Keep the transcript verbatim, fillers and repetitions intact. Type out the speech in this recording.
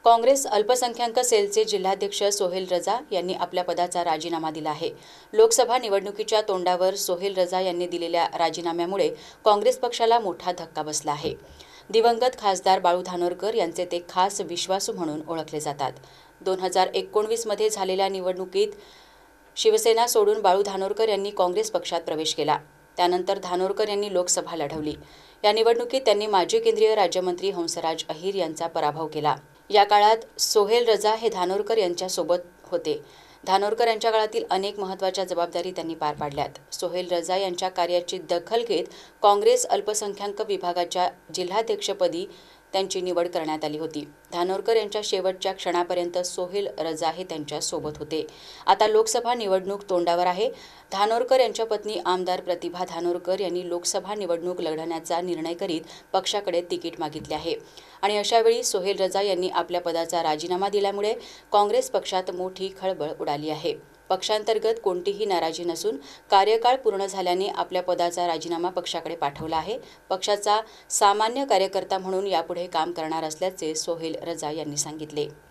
काँग्रेस अल्पसंख्याक सेलचे जिल्हाध्यक्ष सोहेल रजा यांनी आपल्या पदाचा राजीनामा दिला आहे। लोकसभा निवडणुकीच्या तोंडावर सोहेल रजा यांनी दिलेल्या राजीनाम्यामुळे काँग्रेस पक्षाला मोठा धक्का बसला आहे। दिवंगत खासदार बाळू धानोरकर यांचे ते खास विश्वासू म्हणून ओळखले जातात। दोन हजार एकोणवीस मध्ये झालेल्या निवडणुकीत शिवसेना सोडून बाळू धानोरकर यांनी काँग्रेस पक्षात प्रवेश केला। त्यानंतर धानोरकर यांनी लोकसभा लढवली। या निवडणुकीत त्यांनी माजी केंद्रीय राज्यमंत्री हंसराज अहिर यांचा पराभव केला। या काळात सोहेल रजा हे धानोरकर यांच्या सोबत होते। धानोरकर यांच्या काळातील अनेक महत्त्वाच्या जबाबदारी त्यांनी पार पाडल्यात। सोहेल रजा यांच्या कार्याची दखल घेत काँग्रेस अल्पसंख्याक विभागाच्या जिल्हाध्यक्षपदी त्यांची निवड करण्यात आली होती। धानोरकर यांच्या शेवटच्या क्षणापर्यंत सोहेल रजा हे त्यांच्या सोबत होते। आता लोकसभा निवडणूक तोंडावर आहे। धानोरकर यांच्या पत्नी आमदार प्रतिभा धानोरकर यांनी लोकसभा निवडणूक लढवण्याचा निर्णय करीत पक्षाकडे तिकीट मागितले आहे आणि अशावेळी सोहेल रजा यांनी आपल्या पदाचा राजीनामा दिल्यामुळे काँग्रेस पक्षात मोठी खळबळ उडाली आहे। पक्षांतर्गत कोणतीही नाराजी नसून कार्यकाळ पूर्ण झाल्याने आपल्या पदाचा राजीनामा पक्षाकडे पाठवला आहे। पक्षाचा सामान्य कार्यकर्ता म्हणून यापुढे काम करणार असल्याचे सोहेल रजा यांनी सांगितले।